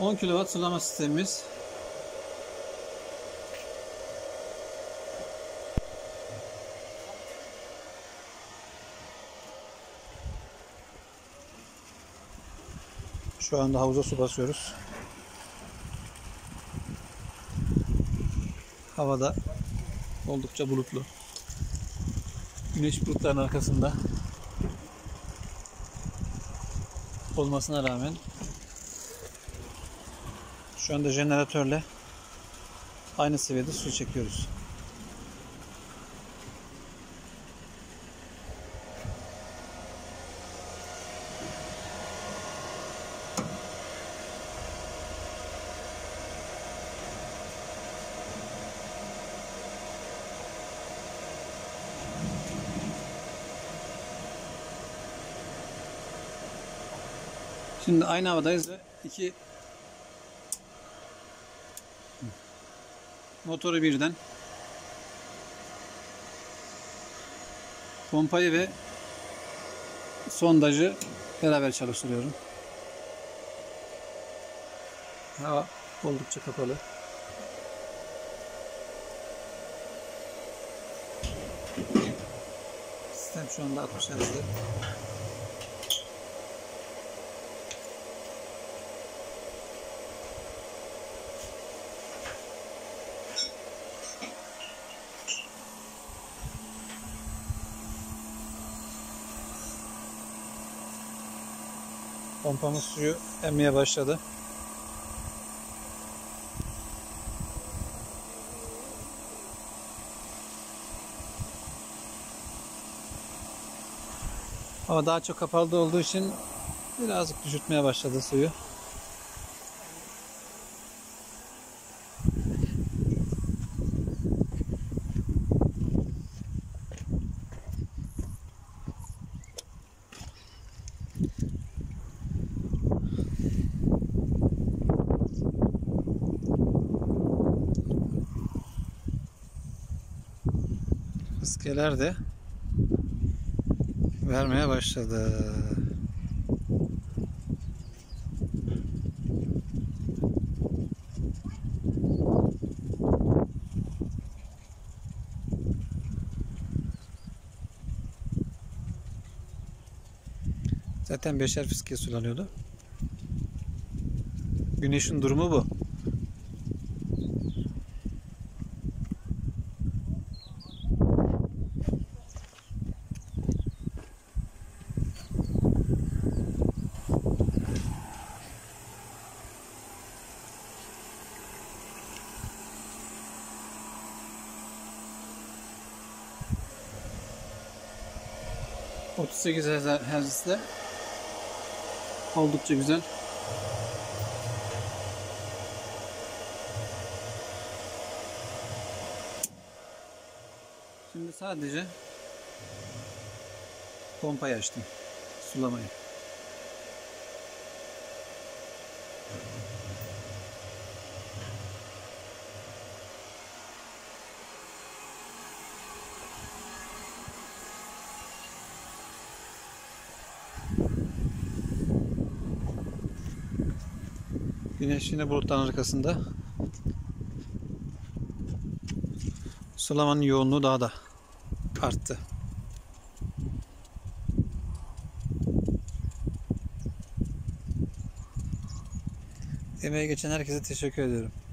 10 kW sulama sistemimiz. Şu anda havuza su basıyoruz. Havada oldukça bulutlu. Güneş bulutların arkasında olmasına rağmen şu anda jeneratörle aynı seviyede su çekiyoruz. Şimdi aynı havadayız ve iki motoru birden, pompayı ve sondajı beraber çalıştırıyorum. Hava oldukça kapalı. Sistem şu anda 60 Hz'de. Pompamız suyu emmeye başladı. Ama daha çok kapalı olduğu için birazcık düşürtmeye başladı suyu. Fıskiyeler de vermeye başladı. Zaten 5'er fıskiye sulanıyordu. Güneşin durumu bu. Hz'de oldukça güzel. Şimdi sadece pompayı açtım. Sulamayı. Güneş yine bulutların arkasında. Sulamanın yoğunluğu daha da arttı. Emeği geçen herkese teşekkür ediyorum.